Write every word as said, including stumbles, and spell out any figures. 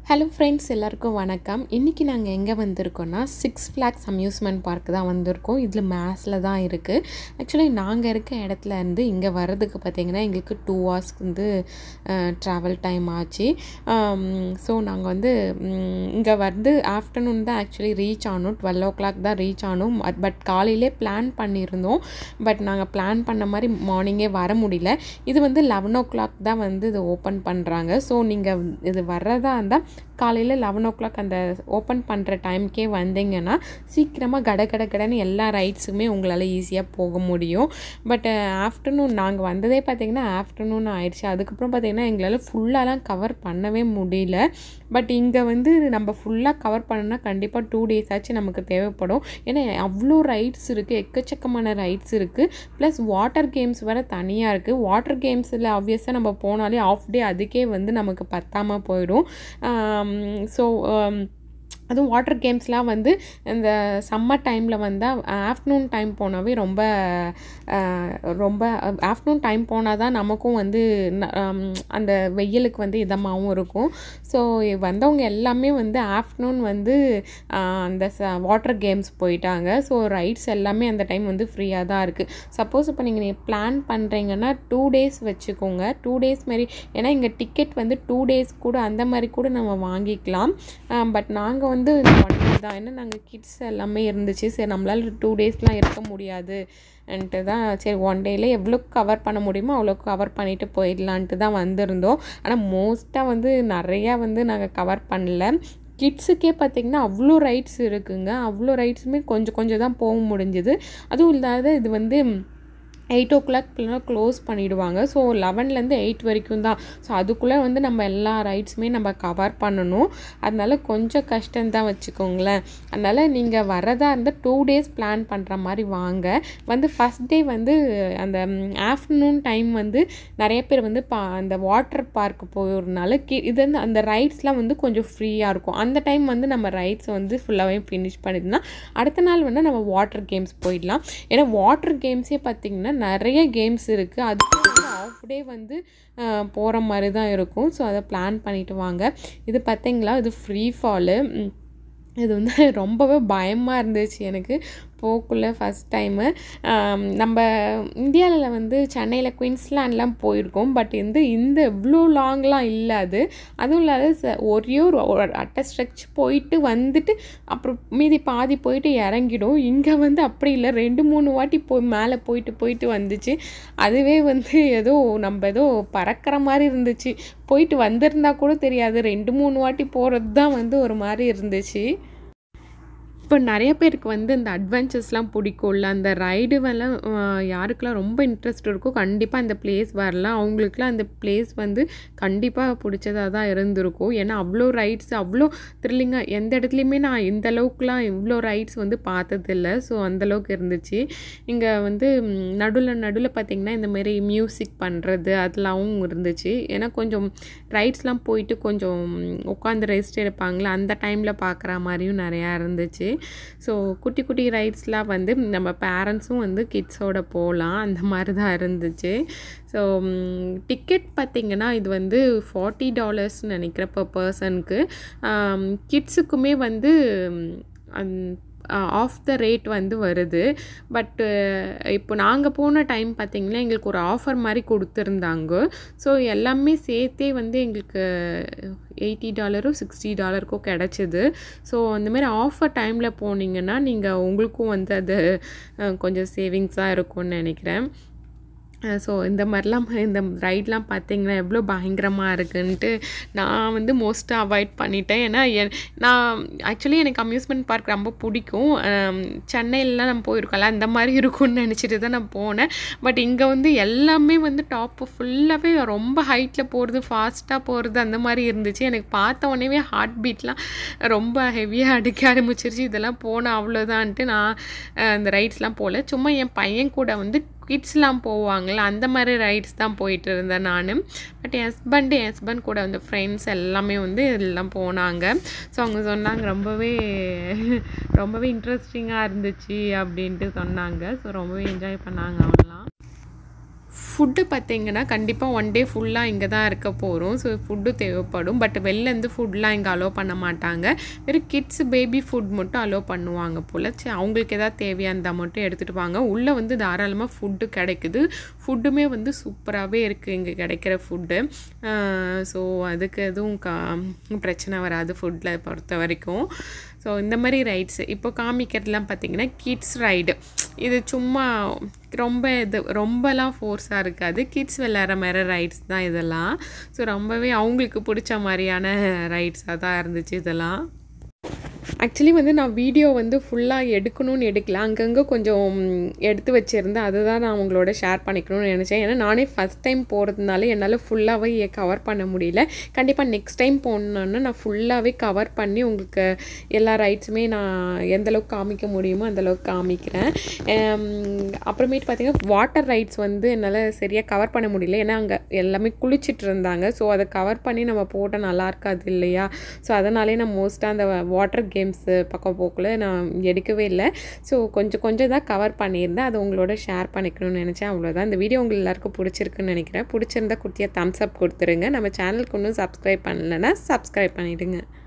Hello friends, எல்லாருக்கும் வணக்கம். இன்றைக்கி நாங்கள் எங்கே வந்திருக்கோன்னா சிக்ஸ் ஃப்ளாக்ஸ் அம்யூஸ்மெண்ட் பார்க்கு தான் வந்திருக்கோம். இதில் மேஸில் தான் இருக்குது. ஆக்சுவலி நாங்கள் இருக்க இடத்துல இருந்து இங்கே வர்றதுக்கு பார்த்திங்கன்னா எங்களுக்கு டூ ஹவர்ஸ்க்கு வந்து ட்ராவல் டைம் ஆச்சு. ஸோ நாங்கள் வந்து இங்கே வந்து ஆஃப்டர்நூன் தான் ஆக்சுவலி ரீச் ஆனோம். டுவெல் ஓ கிளாக் தான் ரீச் ஆனோம். பட் காலையிலே பிளான் பண்ணியிருந்தோம். பட் நாங்கள் பிளான் பண்ண மாதிரி மார்னிங்கே வர முடியல. இது வந்து லெவன் ஓ கிளாக் தான் வந்து இது ஓப்பன் பண்ணுறாங்க. ஸோ நீங்கள் இது வர்றதா இருந்தால் காலையில் லெவன் ஓ கிளாக் அந்த ஓப்பன் பண்ணுற டைமுக்கே வந்தீங்கன்னா சீக்கிரமாக கட கட கடன்னு எல்லா ரைட்ஸுமே உங்களால் ஈஸியாக போக முடியும். பட் ஆஃப்டர்நூன் நாங்கள் வந்ததே பார்த்திங்கன்னா ஆஃப்டர்நூன் ஆயிடுச்சு. அதுக்கப்புறம் பார்த்திங்கன்னா எங்களால் ஃபுல்லாலாம் கவர் பண்ணவே முடியல. பட் இங்கே வந்து நம்ம ஃபுல்லாக கவர் பண்ணணும்னா கண்டிப்பாக டூ டேஸ் ஆச்சு நமக்கு தேவைப்படும். ஏன்னா அவ்வளோ ரைட்ஸ் இருக்குது, எக்கச்சக்கமான ரைட்ஸ் இருக்குது. ப்ளஸ் வாட்டர் கேம்ஸ் வேறு தனியாக இருக்குது. வாட்டர் கேம்ஸில் ஆப்வியஸாக நம்ம போனாலே ஆஃப் டே அதுக்கே வந்து நமக்கு பத்தாமல் போயிடும். ஸோ அதுவும் வாட்டர் கேம்ஸ்லாம் வந்து இந்த சம்மர் டைமில் வந்தால் ஆஃப்டர்நூன் டைம் போனாவே ரொம்ப ரொம்ப ஆஃப்டர்நூன் டைம் போனால் தான் நமக்கும் வந்து அந்த வெயிலுக்கு வந்து இதமாகவும் இருக்கும். ஸோ வந்தவங்க எல்லாமே வந்து ஆஃப்டர்நூன் வந்து அந்த ச வாட்டர் கேம்ஸ் போயிட்டாங்க. ஸோ ரைட்ஸ் எல்லாமே அந்த டைம் வந்து ஃப்ரீயாக தான் இருக்குது. சப்போஸ் இப்போ நீங்கள் நீங்கள் பிளான் பண்ணுறீங்கன்னா டூ டேஸ் வச்சுக்கோங்க. டூ டேஸ் மாரி, ஏன்னா இங்கே டிக்கெட் வந்து டூ டேஸ் கூட அந்த மாதிரி கூட நம்ம வாங்கிக்கலாம். பட் நாங்கள் வந்து ஒன் டே தான், ஏன்னா நாங்கள் கிட்ஸ் எல்லாமே இருந்துச்சு. சரி, நம்மளால் டூ டேஸ்லாம் இருக்க முடியாதுன்ட்டு தான் சரி ஒன் டேயில் எவ்வளோ கவர் பண்ண முடியுமோ அவ்வளோ கவர் பண்ணிவிட்டு போயிடலான்ட்டு தான் வந்திருந்தோம். ஆனால் மோஸ்ட்டாக வந்து நிறையா வந்து நாங்கள் கவர் பண்ணல. கிட்ஸுக்கே பார்த்திங்கன்னா அவ்வளோ ரைட்ஸ் இருக்குங்க. அவ்வளோ ரைட்ஸுமே கொஞ்சம் கொஞ்சம் தான் போக முடிஞ்சுது. அதுவும் இல்லாத இது வந்து எயிட் ஓ கிளாக் இல்லைனா க்ளோஸ் பண்ணிவிடுவாங்க. ஸோ லெவன்லேருந்து எயிட் வரைக்கும் தான். ஸோ அதுக்குள்ளே வந்து நம்ம எல்லா ரைட்ஸுமே நம்ம கவர் பண்ணணும். அதனால் கொஞ்சம் கஷ்டம்தான் வச்சுக்கோங்களேன். அதனால் நீங்கள் வரதா இருந்தால் டூ டேஸ் பிளான் பண்ணுற மாதிரி வாங்க. வந்து ஃபஸ்ட் டே வந்து அந்த ஆஃப்டர்நூன் டைம் வந்து நிறைய பேர் வந்து பா அந்த வாட்டர் பார்க்கு போகிறதுனால கி இது வந்து அந்த ரைட்ஸ்லாம் வந்து கொஞ்சம் ஃப்ரீயாக இருக்கும். அந்த டைம் வந்து நம்ம ரைட்ஸை வந்து ஃபுல்லாகவே ஃபினிஷ் பண்ணிடனா அடுத்த நாள் வந்து நம்ம வாட்டர் கேம்ஸ் போயிடலாம். ஏன்னா வாட்டர் கேம்ஸே பார்த்திங்கன்னா நிறைய கேம்ஸ் இருக்குது. அதுக்கு ஆஃப் டே வந்து போகிற மாதிரி தான் இருக்கும். ஸோ அதை பிளான் பண்ணிவிட்டு வாங்க. இது பார்த்திங்களா, இது ஃப்ரீ ஃபாலு. இது வந்து ரொம்பவே பயமாக இருந்துச்சு எனக்கு போக்குள்ளே ஃபஸ்ட் டைமு. நம்ம இந்தியாவில் வந்து சென்னையில் குயின்ஸ்லாண்ட்லாம் போயிருக்கோம். பட் வந்து இந்த இவ்வளோ லாங்லாம் இல்லை. அது அதுவும் இல்லாத ச ஒரே ஒரு அட்டை ஸ்ட்ரெச் போயிட்டு வந்துட்டு அப்புறம் மீதி பாதி போயிட்டு இறங்கிடும். இங்கே வந்து அப்படி இல்லை, ரெண்டு மூணு வாட்டி போய் மேலே போயிட்டு போயிட்டு வந்துச்சு. அதுவே வந்து ஏதோ நம்ம ஏதோ பறக்கிற மாதிரி இருந்துச்சு. போயிட்டு வந்திருந்தா கூட தெரியாது. ரெண்டு மூணு வாட்டி போகிறது தான் வந்து ஒரு மாதிரி இருந்துச்சு. இப்போ நிறைய பேருக்கு வந்து இந்த அட்வென்ச்சர்ஸ்லாம் பிடிக்கும்ல, அந்த ரைடுவெல்லாம் யாருக்கெல்லாம் ரொம்ப இன்ட்ரெஸ்ட் இருக்கோ கண்டிப்பாக அந்த பிளேஸ் வரலாம். அவங்களுக்குலாம் அந்த பிளேஸ் வந்து கண்டிப்பாக பிடிச்சதாக தான் இருந்திருக்கும். ஏன்னா அவ்வளோ ரைட்ஸ், அவ்வளோ த்ரில்லிங்காக எந்த இடத்துலையுமே நான் இந்த அளவுக்குலாம் இவ்வளோ ரைட்ஸ் வந்து பார்த்ததில்ல. ஸோ அந்தளவுக்கு இருந்துச்சு. இங்கே வந்து நடுவில் நடுவில் பார்த்திங்கன்னா இந்தமாரி மியூசிக் பண்ணுறது அதெல்லாமும் இருந்துச்சு. ஏன்னா கொஞ்சம் ரைட்ஸ்லாம் போயிட்டு கொஞ்சம் உட்காந்து ரெஸ்ட் எடுப்பாங்களே, அந்த டைமில் பார்க்குற மாதிரியும் நிறையா இருந்துச்சு. ஸோ குட்டி குட்டி ரைட்ஸ்லாம் வந்து நம்ம பேரண்ட்ஸும் வந்து கிட்ஸோட போகலாம், அந்த மாதிரி தான் இருந்துச்சு. ஸோ டிக்கெட் பார்த்திங்கன்னா இது வந்து ஃபார்ட்டி டாலர்ஸ்ன்னு நினைக்கிறேன் பர் பர்சனுக்கு. கிட்ஸுக்குமே வந்து அந் ஆஃப் த ரேட் வந்து வருது. பட்டு இப்போ நாங்கள் போன டைம் பார்த்திங்கன்னா எங்களுக்கு ஒரு ஆஃபர் மாதிரி கொடுத்துருந்தாங்க. ஸோ எல்லாமே சேர்த்தே வந்து எங்களுக்கு எயிட்டி டாலரோ சிக்ஸ்டி டாலருக்கோ கிடச்சிது. ஸோ அந்தமாரி ஆஃபர் டைமில் போனீங்கன்னா நீங்கள் உங்களுக்கும் வந்து அது கொஞ்சம் சேவிங்ஸாக இருக்கும்னு நினைக்கிறேன். ஸோ இந்த மாதிரிலாம் இந்த ரைட்லாம் பார்த்திங்கன்னா எவ்வளோ பயங்கரமாக இருக்குன்ட்டு நான் வந்து மோஸ்ட்டாக அவாய்ட் பண்ணிட்டேன். ஏன்னா என் நான் ஆக்சுவலி எனக்கு அம்யூஸ்மெண்ட் பார்க் ரொம்ப பிடிக்கும். சென்னையிலலாம் நம்ம போயிருக்கோம்ல, அந்த மாதிரி இருக்கும்னு நினச்சிட்டு தான் நான் போனேன். பட் இங்கே வந்து எல்லாமே வந்து டாப்பு ஃபுல்லாகவே ரொம்ப ஹைட்டில் போகிறது, ஃபாஸ்ட்டாக போகிறது அந்த மாதிரி இருந்துச்சு. எனக்கு பார்த்த உடனே ஹார்ட் பீட்லாம் ரொம்ப ஹெவியாக அடிக்க ஆரம்பிச்சிருச்சு. இதெல்லாம் போனால் அவ்வளோதான்ட்டு நான் அந்த ரைட்ஸ்லாம் போகல. சும்மா என் பையன் கூட வந்து கிட்ஸ்லாம் போவாங்களே அந்த மாதிரி ரைட்ஸ் தான் போயிட்டு இருந்தேன் நான். பட் என் ஹஸ்பண்டு என் ஹஸ்பண்ட் கூட வந்து ஃப்ரெண்ட்ஸ் எல்லாமே வந்து எல்லாம் போனாங்க. ஸோ அவங்க சொன்னாங்க ரொம்பவே ரொம்பவே இன்ட்ரெஸ்டிங்காக இருந்துச்சு அப்படின்ட்டு சொன்னாங்க. ஸோ ரொம்பவே என்ஜாய் பண்ணாங்க அவங்களாம். ஃபுட்டு பார்த்திங்கன்னா கண்டிப்பாக ஒன் டே ஃபுல்லாக இங்கே தான் இருக்க போகிறோம். ஸோ ஃபுட்டு தேவைப்படும். பட் வெளிலேருந்து ஃபுட்லாம் இங்கே அலோவ் பண்ண மாட்டாங்க. வெறும் கிட்ஸ் பேபி ஃபுட் மட்டும் அலோவ் பண்ணுவாங்க போல். சரி, அவங்களுக்கு எதாவது தேவையானதாக மட்டும் எடுத்துகிட்டு வாங்க. உள்ளே வந்து தாராளமாக ஃபுட்டு கிடைக்குது. ஃபுட்டுமே வந்து சூப்பராகவே இருக்குது இங்கே கிடைக்கிற ஃபுட்டு. ஸோ அதுக்கு எதுவும் கா பிரச்சனை வராது ஃபுட்டில் பொறுத்த வரைக்கும். ஸோ இந்த மாதிரி ரைட்ஸு இப்போ காமிக்கிறதுலாம் பார்த்திங்கன்னா கிட்ஸ் ரைடு. இது சும்மா ரொம்ப இது ரொம்பலாம் ஃபோர்ஸாக இருக்காது. கிட்ஸ் விளையாடுற மாதிரி ரைட்ஸ் தான் இதெல்லாம். ஸோ ரொம்பவே அவங்களுக்கு பிடிச்ச மாதிரியான ரைட்ஸாக தான் இருந்துச்சு இதெல்லாம். ஆக்சுவலி வந்து நான் வீடியோ வந்து ஃபுல்லாக எடுக்கணும்னு எடுக்கல. அங்கங்கே கொஞ்சம் எடுத்து வச்சுருந்தேன். அதை தான் நான் உங்களோட ஷேர் பண்ணிக்கணும்னு நினச்சேன். ஏன்னா நானே ஃபஸ்ட் டைம் போகிறதுனால என்னால் ஃபுல்லாகவே கவர் பண்ண முடியல. கண்டிப்பாக நெக்ஸ்ட் டைம் போனோன்னா நான் ஃபுல்லாகவே கவர் பண்ணி உங்களுக்கு எல்லா ரைட்ஸுமே நான் எந்தளவுக்கு காமிக்க முடியுமோ அந்தளவுக்கு காமிக்கிறேன். அப்புறமேட்டு பார்த்திங்கன்னா வாட்டர் ரைட்ஸ் வந்து என்னால் சரியாக கவர் பண்ண முடியல. ஏன்னா அங்கே எல்லாமே குளிச்சுட்டு இருந்தாங்க. ஸோ அதை கவர் பண்ணி நம்ம போட்டால் நல்லா இருக்காது இல்லையா? ஸோ அதனாலே நான் மோஸ்ட்டாக அந்த வாட்டர் கேம்ஸு பக்கம் போக்கில் நான் எடுக்கவே இல்லை. ஸோ கொஞ்சம் கொஞ்சம் தான் கவர் பண்ணியிருந்தேன். அதை உங்களோட ஷேர் பண்ணிக்கணும்னு நினச்சேன். அவ்வளோதான். இந்த வீடியோ உங்களுக்கு எல்லாருக்கும் பிடிச்சிருக்குன்னு நினைக்கிறேன். பிடிச்சிருந்தா குட்டியாக தம்ஸ் அப் கொடுத்துருங்க. நம்ம சேனலுக்கு இன்னும் சப்ஸ்கிரைப் பண்ணலைன்னா சப்ஸ்கிரைப் பண்ணிவிடுங்க.